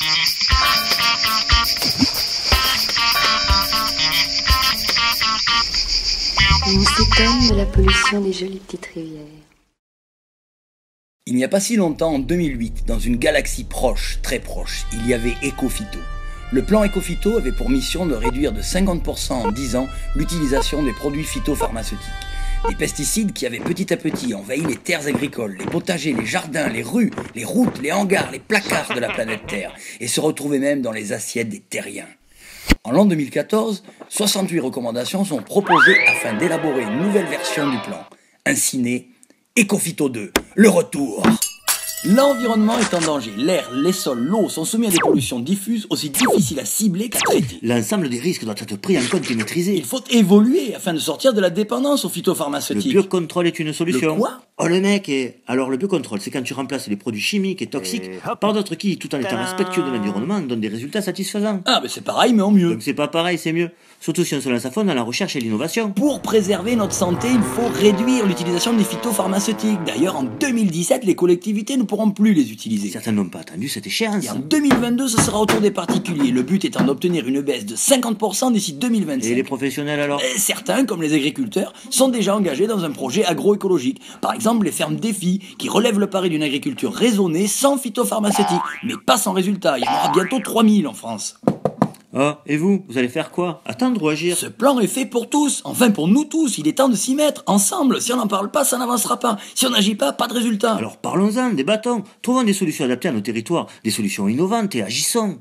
On s'étonne de la pollution des jolies petites rivières. Il n'y a pas si longtemps, en 2008, dans une galaxie proche, très proche, il y avait Ecophyto. Le plan Ecophyto avait pour mission de réduire de 50% en 10 ans l'utilisation des produits phytopharmaceutiques. Des pesticides qui avaient petit à petit envahi les terres agricoles, les potagers, les jardins, les rues, les routes, les hangars, les placards de la planète Terre, et se retrouvaient même dans les assiettes des terriens. En l'an 2014, 68 recommandations sont proposées afin d'élaborer une nouvelle version du plan. Ainsi naît Ecophyto 2, le retour. L'environnement est en danger. L'air, les sols, l'eau sont soumis à des pollutions diffuses aussi difficiles à cibler qu'à traiter. L'ensemble des risques doit être pris en compte et maîtrisé. Il faut évoluer afin de sortir de la dépendance aux Le phytopharmaceutiques. biocontrôle est une solution. Le quoi ? Oh le mec est... Alors le biocontrôle, c'est quand tu remplaces les produits chimiques et toxiques par d'autres qui, tout en étant respectueux de l'environnement, donnent des résultats satisfaisants. Ah, mais c'est pareil, mais en mieux. Donc c'est pas pareil, c'est mieux. Surtout si on se lance à fond dans la recherche et l'innovation. Pour préserver notre santé, il faut réduire l'utilisation des phytopharmaceutiques. D'ailleurs, en 2017, les collectivités ne pourront plus les utiliser. Certains n'ont pas attendu cette échéance. Et en 2022, ce sera au tour des particuliers. Le but étant d'obtenir une baisse de 50% d'ici 2025. Et les professionnels alors ? Certains, comme les agriculteurs, sont déjà engagés dans un projet agroécologique. Par exemple, les fermes Défi, qui relèvent le pari d'une agriculture raisonnée sans phytopharmaceutique. Mais pas sans résultat. Il y en aura bientôt 3000 en France. Oh, et vous allez faire quoi? Attendre ou agir? Ce plan est fait pour tous, enfin pour nous tous, il est temps de s'y mettre, ensemble. Si on n'en parle pas, ça n'avancera pas. Si on n'agit pas, pas de résultat. Alors parlons-en, débattons, trouvons des solutions adaptées à nos territoires, des solutions innovantes et agissons.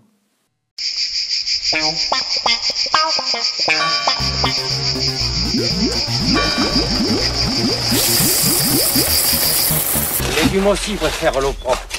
Les légumes aussi préfèrent l'eau propre.